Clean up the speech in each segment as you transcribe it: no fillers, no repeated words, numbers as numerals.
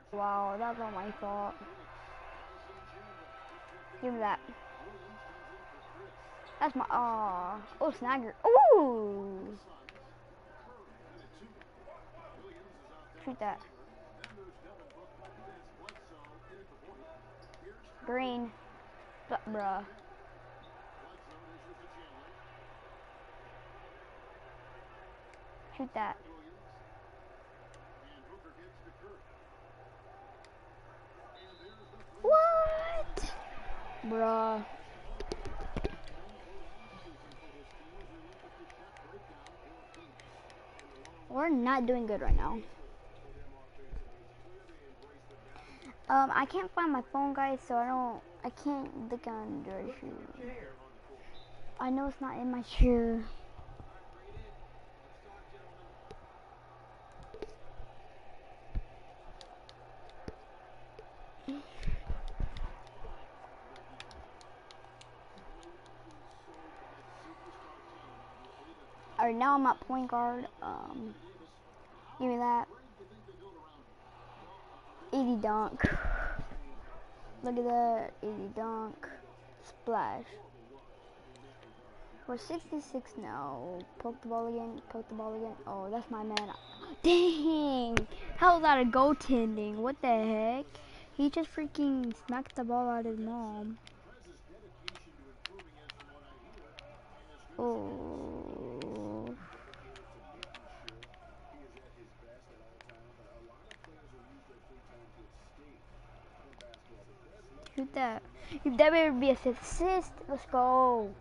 Wow, that's not my fault. Give me that. That's my, oh, snagger. Ooh! Shoot that. Green. Bruh. Shoot that. What? Bruh. We're not doing good right now. I can't find my phone, guys, so I can't look under a shoe. I know it's not in my shoe. Alright, now I'm at point guard. Give me that. Easy dunk. Look at that. Easy dunk. Splash. We're 66 now. Poke the ball again. Poke the ball again. Oh, that's my man. Dang! How was that a goaltending? What the heck? He just freaking smacked the ball out of his mom. Oh. Shoot that. If that better be a assist, let's go.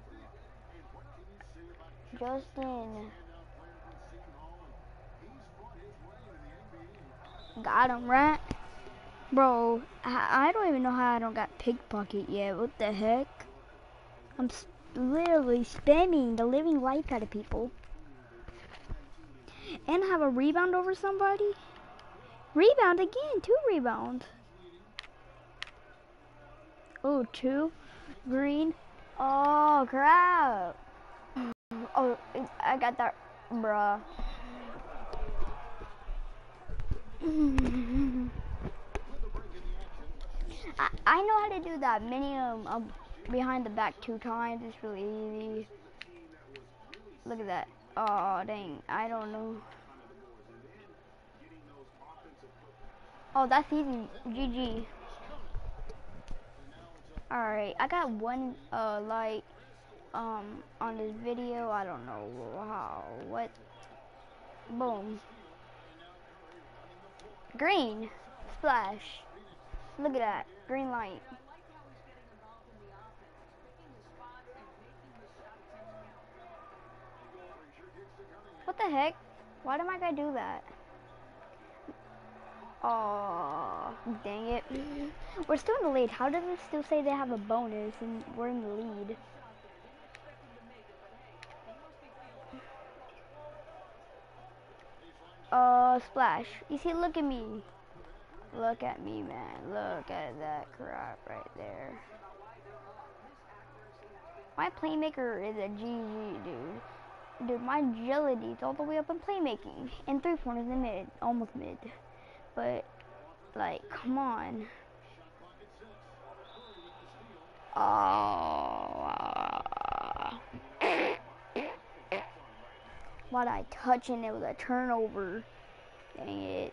Justin. Got him, right? Bro, I don't even know how I don't got pickpocket yet. What the heck? I'm literally spamming the living life out of people. And have a rebound over somebody? Rebound again, 2 rebounds. Oh, 2. Green. Oh, crap. Oh, I got that, bruh. I know how to do that. Behind the back 2 times. It's really easy. Look at that. Oh, dang. I don't know. Oh, that's easy. GG. Alright, I got one, like, on this video. I don't know how. What? Boom. Green. Splash. Look at that. Green light. What the heck? Why did my guy do that? Oh, dang it. We're still in the lead. How does it still say they have a bonus and we're in the lead? Splash. You see, look at me. Look at me, man. Look at that crap right there. My playmaker is a GG, dude. Dude, my agility's all the way up in playmaking. And 3-pointers in mid. Almost mid. But, like, come on. Oh. Why'd I touch and it was a turnover? Dang it.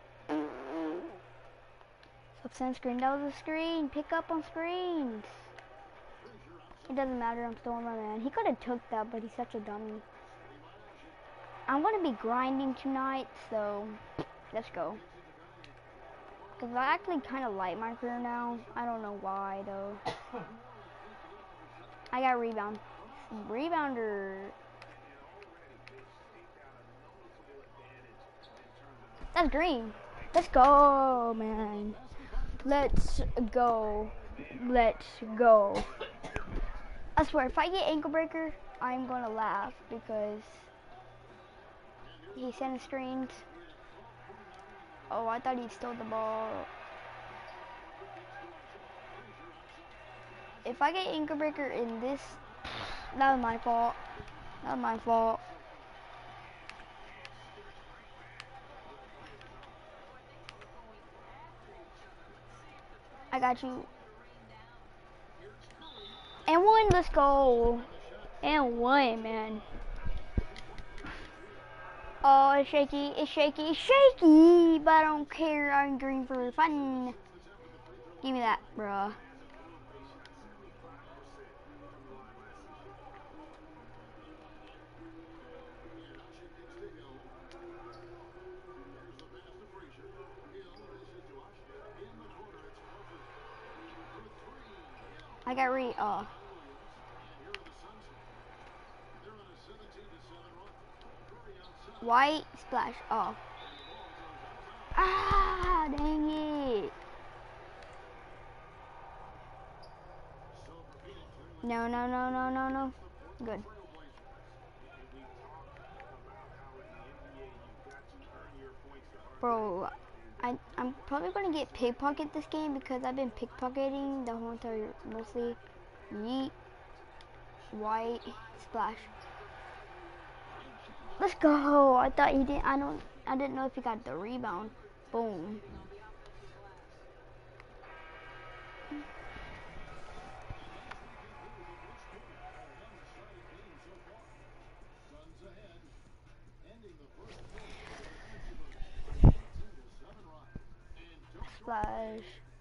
Stop sending screen. That was a screen. Pick up on screens. It doesn't matter. I'm still on my man. He could have took that, but he's such a dummy. I'm going to be grinding tonight, so let's go. Because I actually kind of like my career now. I don't know why, though. I got rebound. Rebounder. That's green. Let's go, man. Let's go. Let's go. I swear, if I get ankle breaker, I'm going to laugh because he sent screens. Oh, I thought he stole the ball. If I get ankle breaker in this, that was my fault. That was my fault. I got you. And one, let's go. And one, man. Oh, it's shaky, it's shaky, it's shaky. But I don't care, I'm green for fun. Give me that, bruh. I got oh. White splash, oh. Ah, dang it. No, no, no, no, no, no. Good. Bro, I'm probably gonna get pickpocket this game because I've been pickpocketing the whole entire, mostly. Yeet. White splash. Let's go. I thought he didn't. I didn't know if he got the rebound. Boom. Splash.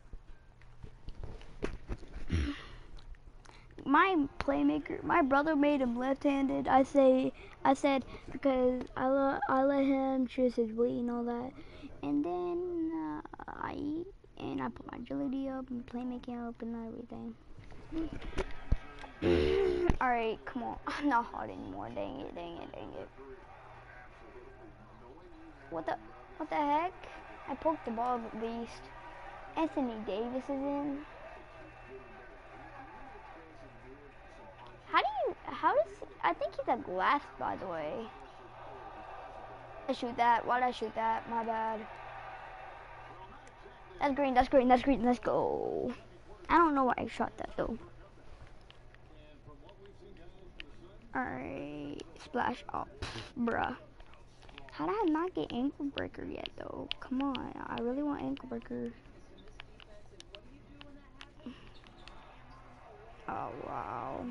My playmaker, my brother made him left-handed. I said because I let him choose his weight and all that, and then I put my agility up and playmaking up and everything. All right, come on. I'm not hot anymore. Dang it, dang it, dang it. What the heck? I poked the ball at least. Anthony Davis is in. I think he's a glass, by the way. I shoot that. Why did I shoot that? My bad. That's green, that's green, that's green. Let's go. I don't know why I shot that, though. Alright. Splash. Oh, bruh. How did I not get ankle breaker yet, though? Come on. I really want ankle breaker. Oh, wow.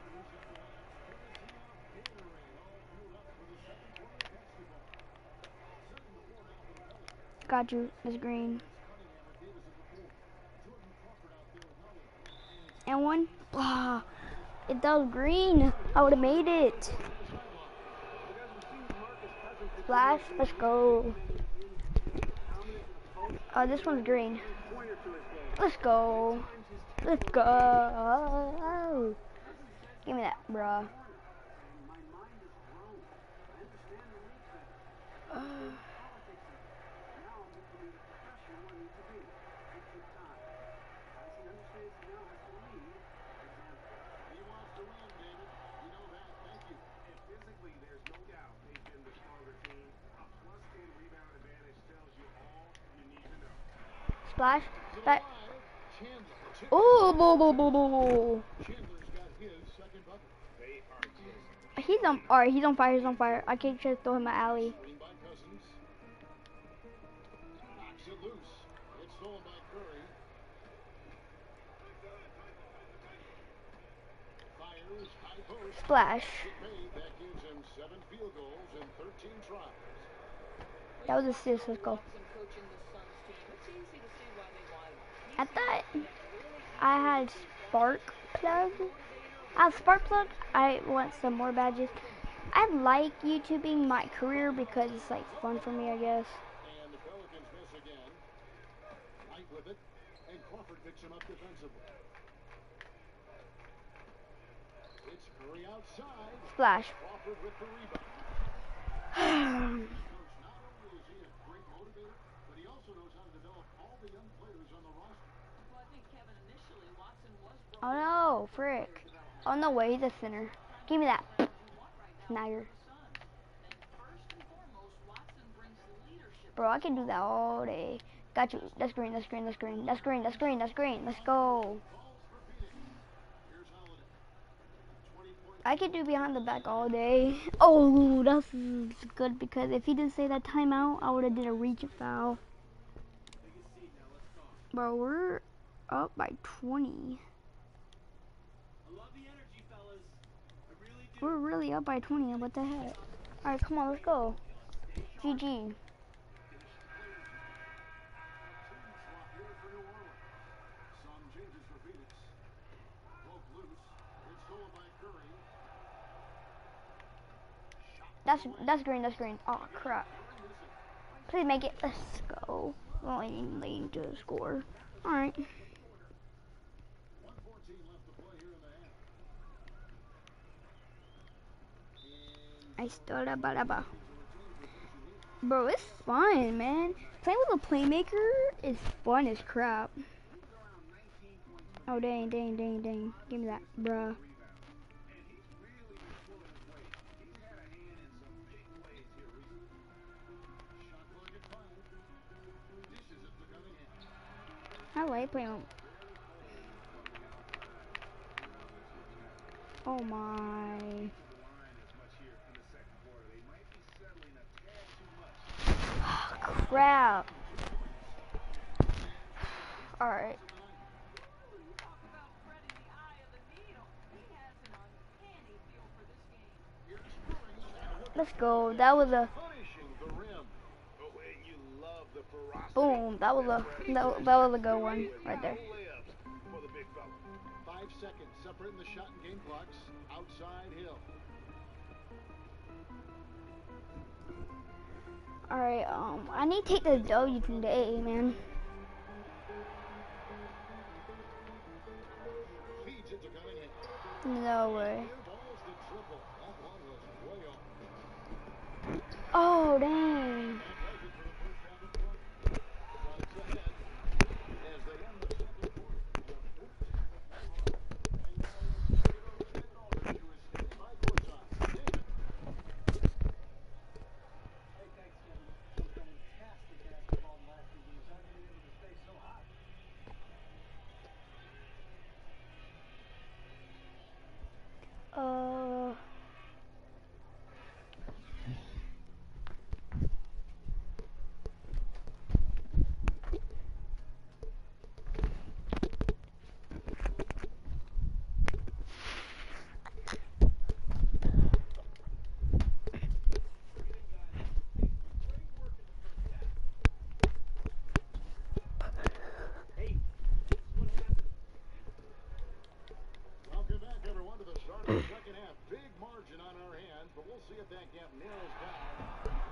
Got you. That's green. And one. Ah, if that was green, I would have made it. Splash. Let's go. Oh, this one's green. Let's go. Let's go. Give me that, bruh. Splash. That. Oh, boo, boo, boo, boo. He's on. Alright, he's on fire. He's on fire. I can't just throw him an alley. Splash. That was assist. Let's go. I thought I had spark plug. I have spark plug. I want some more badges. I like YouTubing my career because it's like fun for me, I guess. Splash. Oh no, frick. Oh no way, he's a center. Give me that. Snagger. Bro, I can do that all day. Got you. That's green, that's green, that's green, that's green, that's green, that's green. Let's go. I could do behind the back all day. Oh, that's good because if he didn't say that timeout, I would have did a reach and foul. Bro, up by 20. We're really up by 20. What the heck? Alright, come on, let's go. GG. That's green, that's green. Oh crap. Please make it. Let's go. Only leading to a score. Alright. I started ba. Bro, it's fun, man. Playing with a playmaker is fun as crap. Oh dang. Give me that, bruh. I like playing. Oh my. Crap. Alright. Let's go. That was a boom. That was a good one right there. 5 seconds separating the shot and game clocks. Outside Hill. Alright, I need to take the W today, man. Feeds it to Cunningham. No way. Balls the triple. That one was way off. Oh dang. Welcome back, everyone, to the start of the second half. Big margin on our hands, but we'll see if that gap narrows down.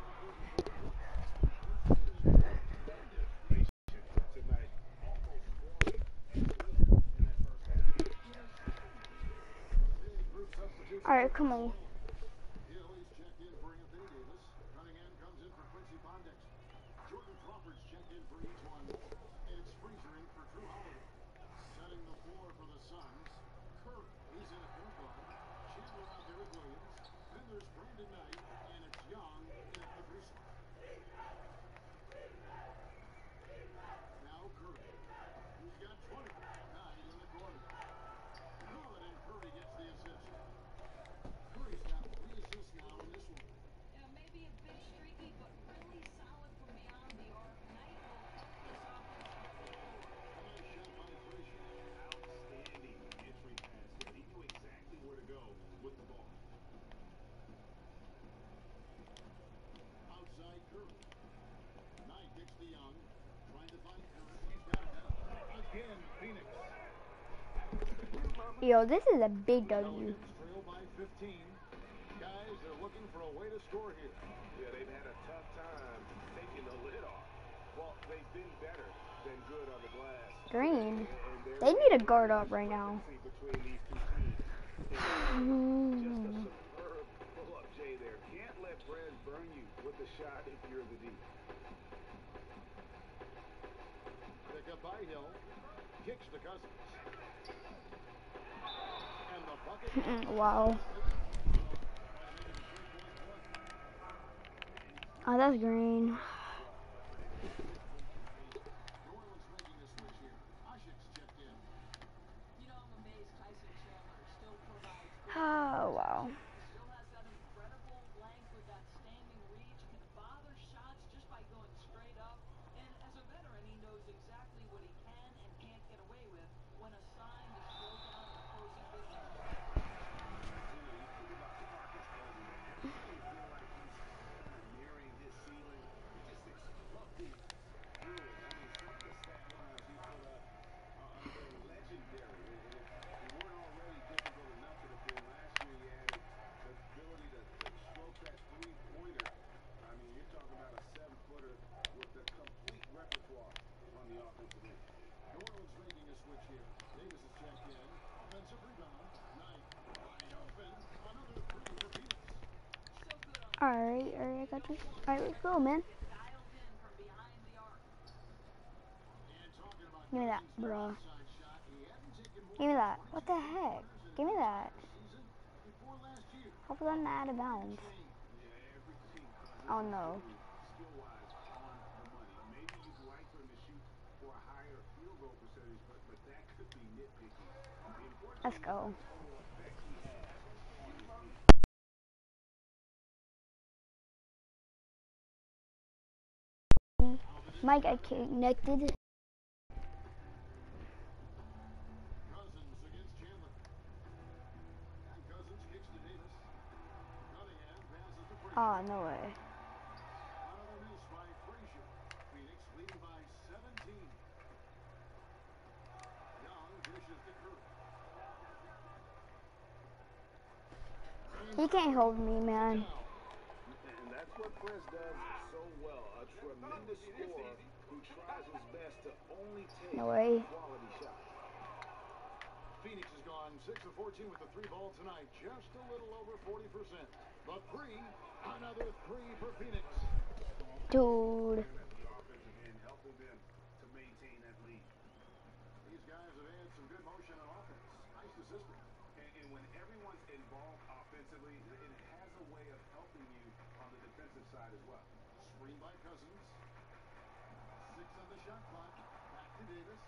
Alright, come on. He's checked in for Anthony Davis. Cunningham comes in for Quincy Pondix. Jordan Crawford's checked in for each one. And it's Freezer in for Drew Holiday. Setting the floor for the Suns. Curry, he's in at point guard. Chandler out there with Williams. Then there's Brandon Knight, and it's Young in at Caruso. Now Curry. He's got 20. Knight in the corner. Good, and Curry gets the assist. Curry's got 3 assists now in this one. Yeah, maybe a bit streaky, but really solid from beyond the arc. Knight will help this offense move forward. A nice shot by Frazier. Outstanding entry pass there. He knew exactly where to go with the ball. Outside Curry. Knight gets the Young. Trying to find Curry. He's got it now. Again, Phoenix. Yo, this is a big W. Trail by 15. Guys, they're looking for a way to score here. Yeah, they've had a tough time taking the lid off. Well, they've been better than good on the glass. Green. They need a guard up right now. Between these two teams. Just a superb pull-up, Jay, there. Can't let Brand burn you with the shot if you're the D. Pick up by Hill. Kicks to Cousins. And the bucket. Wow. Oh, that's green. You know, I'm amazed Tyson Chandler still provides. Oh, wow. Still has that incredible length with that standing reach. Can bother shots just by going straight up. And as a veteran, he knows exactly what he can and can't get away with. Alright, I got you. Alright, let's go, man. dialed in from behind the arc. And talking about Give me that, Cousins' bro. onside shot, he hadn't taken more Give me than that. What the 22 heck? corners in Give me his that. entire season before last year. How was that out of bounds? Yeah, every team Cousins Oh is no. skill-wise on the money. Maybe you'd like for him to shoot for a higher field goal percentage, but that could be nitpicky. The important Let's thing go. is the total effect he has on his team. Mike, I connected. Cousins against Chandler. And Cousins kicks to Davis. Cunningham passes to Frazier. Oh, no way. Another miss by Frazier. Phoenix leading by 17. Young dishes to Curry. He can't hold me, man. And that's what Prince does so well. A tremendous scorer who tries his best to only take No way. quality shots. Phoenix has gone 6 of 14 with the three ball tonight. Just a little over 40%. The three. Another three for Phoenix. Dude. At the offensive end, helping them to maintain that lead. These guys have had some good motion on offense. Nice assistance. And when everyone's involved offensively, it has a way of helping you on the defensive side as well. Screen by Cousins. 6 on the shot clock. Back to Davis.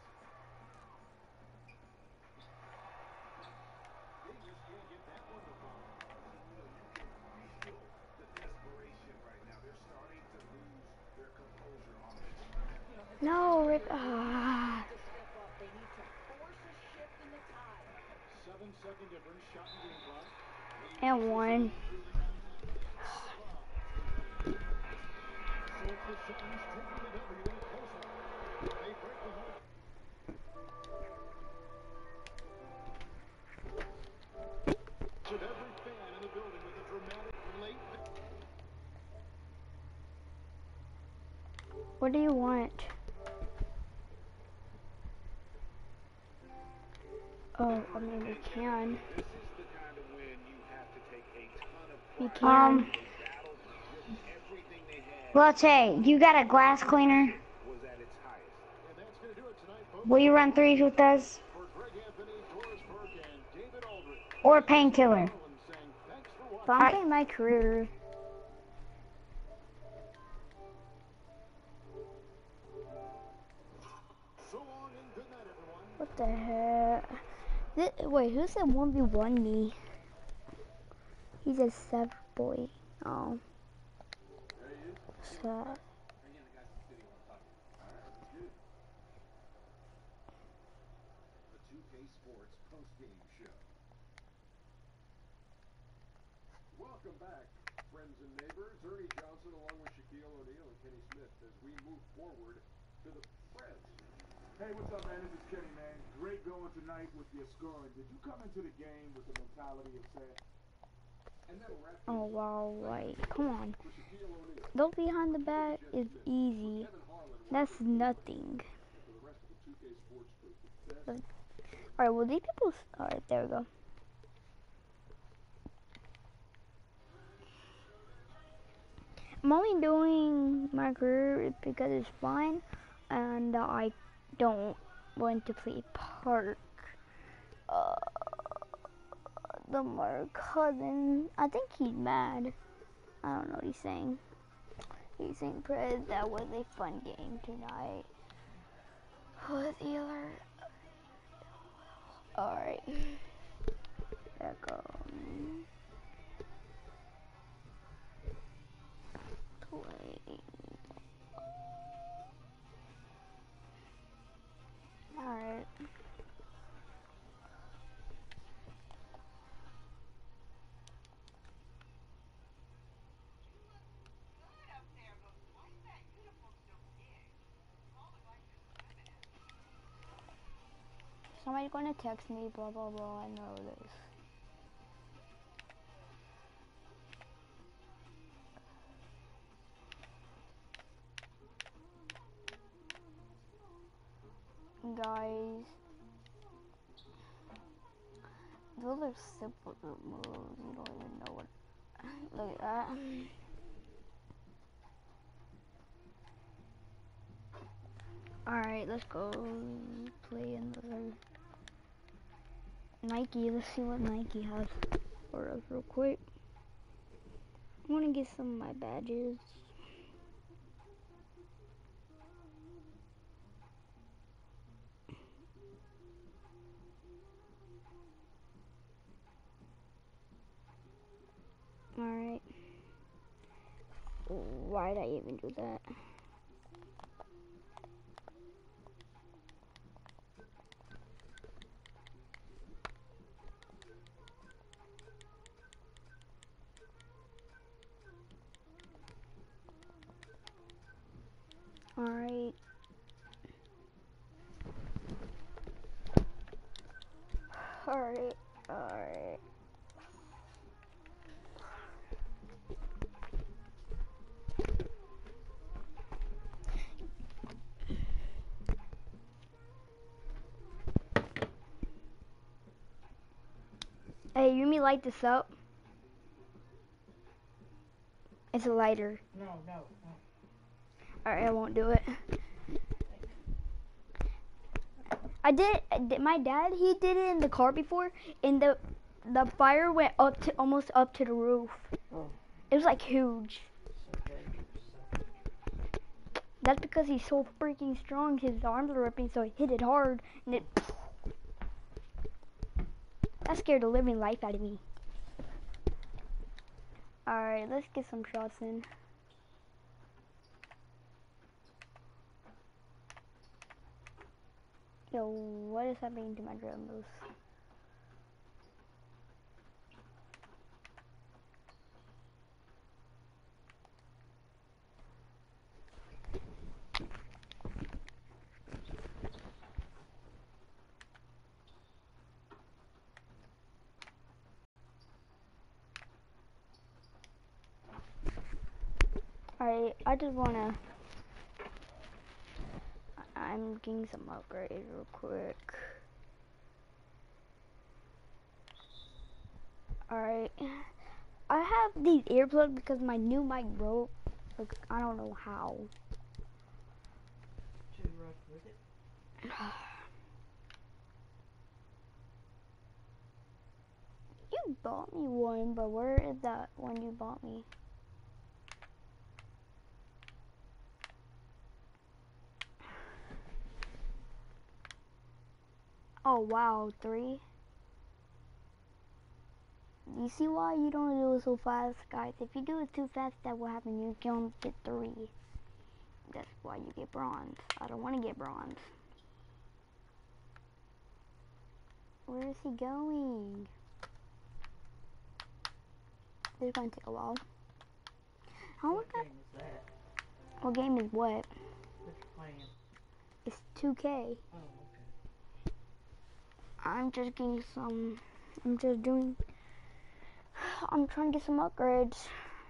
Davis can't get that one to fall. You can feel the desperation right now. They're starting to lose their composure on this. No, Rick. Ah. To step up, they need to force a shift in the tide. 7-second difference. Shot and game clock. And one. So it's the Suns taking the W in a close one. They break the hold. With every fan in the building with a dramatic late. What do you want? Oh, I mean, we can. This is the kind of win you have to take a ton of We pride in. can. They battled with everything they had. Latte, you got a glass cleaner? Was at its highest. And that's going to do it tonight, folks. Will you run threes with us? For Greg Anthony, Doris Burke, and David Aldridge. Or painkiller? Saying thanks for watching. But I'm playing my career. So long and good night, everyone. What the heck? Wait, who said 1v1 me? He's a sad boy. Oh. Sad. The 2K Sports post-game show. Welcome back, friends and neighbors. Ernie Johnson along with Shaquille O'Neal and Kenny Smith as we move forward to the Preds. Hey, what's up, man? This is Kenny, man. Great going tonight with your scoring. Did you come into the game with the mentality of saying, And that'll wrap Oh, wow, wait. Come on. for Shaquille O'Neal. Those behind the back is easy. Kevin Harlan That's nothing. for the rest of the 2K Sports group. The best Alright, well, these people. Alright, there we go. I'm only doing my career because it's fun, and I don't want to play park. The Mark Cousin, I think he's mad. I don't know what he's saying. He's saying, Prez, that was a fun game tonight. With the alert. Alright. Echo. Play. Alright. Somebody's gonna text me, blah blah blah, I know this. Guys, those are simple moves, you don't even know what, look at that. Alright, let's go play another Nike. Let's see what Nike has for us real quick. I want to get some of my badges. Alright. Why did I even do that? Alright. Alright. Alright. Hey, you me light this up? It's a lighter. No. Alright, I won't do it. I did. My dad, he did it in the car before, and the fire went up to almost up to the roof. Oh, It was like huge. so dangerous. That's because he's so freaking strong. His arms are ripping, so he hit it hard, and it. That scared the living life out of me. Alright, let's get some shots in. Yo, what is happening to my drums? Alright, I just wanna. I'm getting some upgrades real quick. Alright. I have these earplugs because my new mic broke. Like, I don't know how. Should we rush with it? You bought me one, but where is that one you bought me? Oh wow, 3. You see why you don't do it so fast, guys? If you do it too fast, that will happen. You can get 3. That's why you get bronze. I don't want to get bronze. Where is he going? This is going to take a while. How What long? game is that? What game is what? What you playing? It's 2K. Oh, okay. I'm just getting some. I'm just doing. I'm trying to get some upgrades.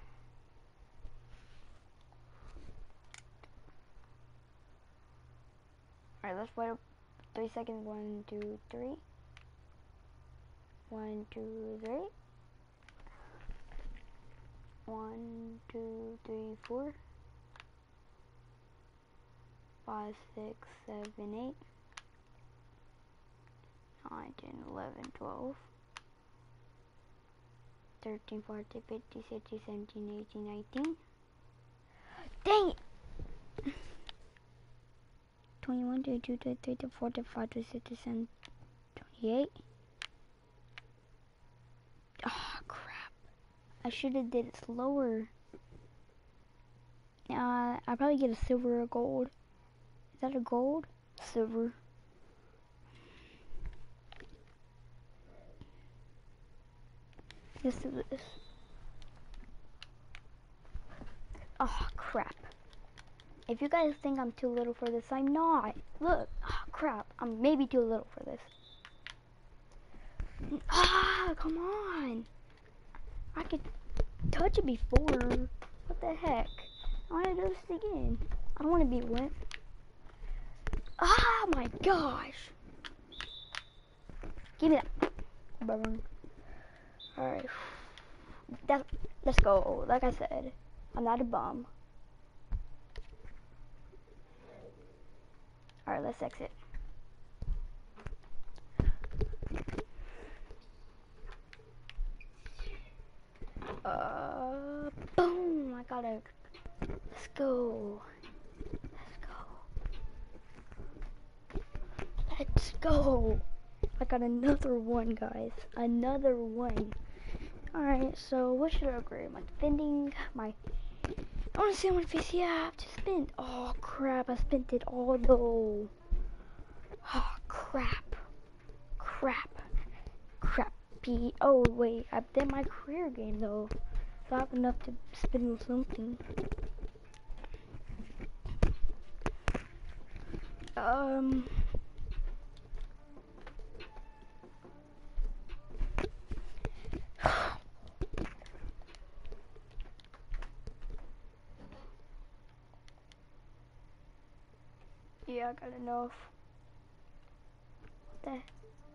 Alright, let's wait 3 seconds. 1, 2, 3. 1, 2, 3. 1, 2, 3, 4. 5, 6, 7, 8. 9, 10, 11, 12. 13, 14, 15, 16, 17, 18, 19. Dang it! 21, 22, 23, 24, 25, 26, 27, 28. Oh, crap. I should have did it slower. I'll probably get a silver or gold. Is that a gold? Silver. Let's do this. Oh, crap. If you guys think I'm too little for this, I'm not. Look. Oh, crap. I'm maybe too little for this. Ah, come on. I could touch it before. What the heck? I want to do this again. I don't want to be wet. Ah, my gosh. Give me that. Alright. Let's go. Like I said, I'm not a bum. Alright, let's exit. Boom! I got it. Let's go. Let's go. I got another one, guys. Another one. Alright, so what should I upgrade? My defending, I want to see how much PC I have to spend. Oh crap, I spent it all though. Oh crap. Crappy. Oh wait, I bet my career game though. So I have enough to spend on something. Yeah, I got enough. What the?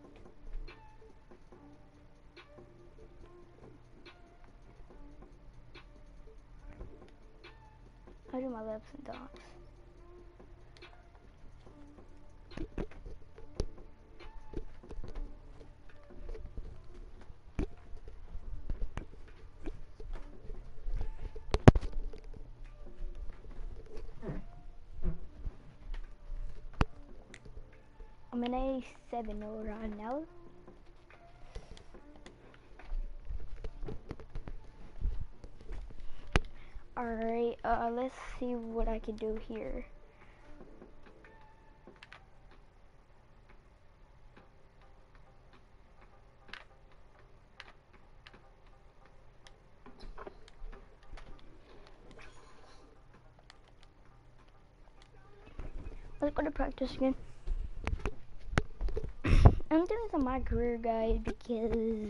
I'll do my lips and dots. I'm an 87 right now. Alright, let's see what I can do here. Let's go to practice again. I'm doing this on my career guide because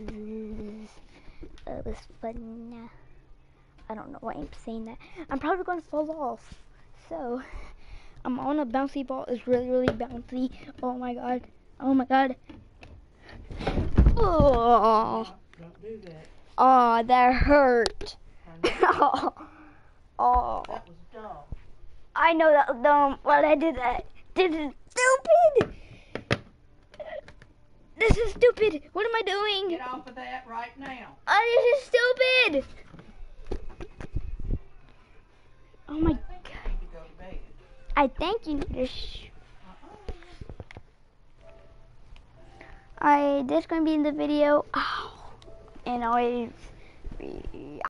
it was fun. I don't know why I'm saying that. I'm probably going to fall off. So, I'm on a bouncy ball. It's really, really bouncy. Oh my god. Oh my god. Oh, Don't do that. oh that hurt. I know. Oh, That was dumb. I know that was dumb. Why did I do that? This is stupid. This is stupid. What am I doing? Get off of that right now. Oh, this is stupid. Oh my I think you need to go to bed. I think you need to Alright, this is going to be in the video. Oh, and always be